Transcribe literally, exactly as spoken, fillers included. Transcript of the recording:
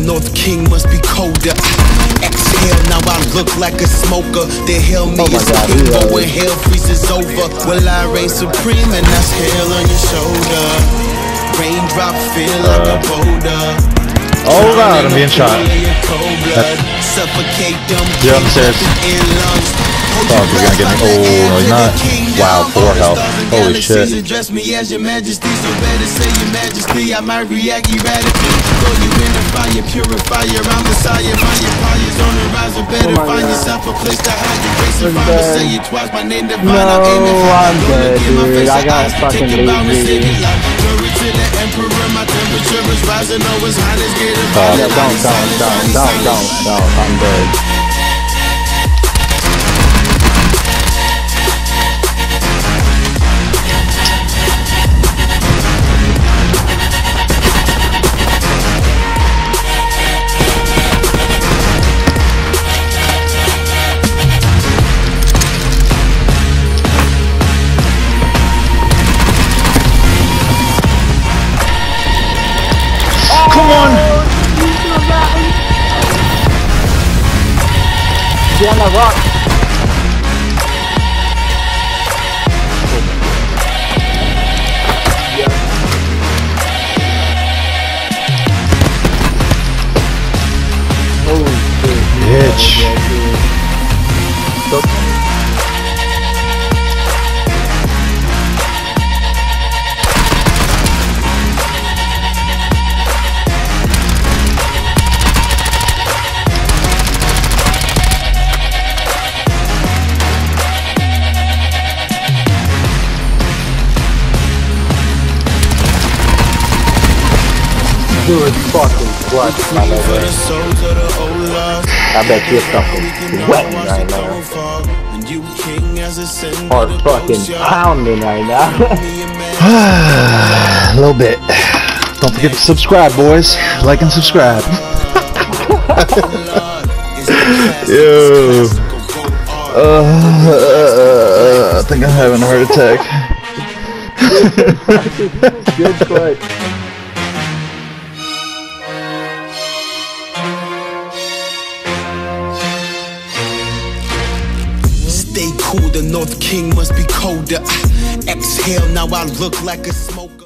North King must be colder. Exhale, now I look like a smoker. They hail me oh as God, king, but when hell freezes over, well I reign supreme and that's hell on your shoulder. Raindrop feel like a boulder. Oh God, I'm being shot. Suffocate them. You're upstairs. Oh, he's gonna get me. Oh, no, he's not. Wow, four health. Holy shit. Address me as your majesty, so better say your majesty. I might react erratically. Throw you in the fire, purifier. I'm Messiah. Find your fires on the rise, or better find yourself a place to hide your grace. If I'm to say it twice, my name divine. I'm aiming for I'm dead, dude. I got fucking lazy. Glory to the emperor, my temperature is rising. Oh, his highness get it. Don't, don't, don't, don't, don't, don't. I'm dead. Come on! Get on that rock! Holy shit. Bitch. Dude, fucking clutch, my nigga. I bet you're fucking sweating right now. Heart fucking pounding right now. A little bit. Don't forget to subscribe, boys. Like and subscribe. Yo. Uh, uh, I think I'm having a heart attack. Good clutch. Stay cool, the North King must be colder. Exhale, now I look like a smoke.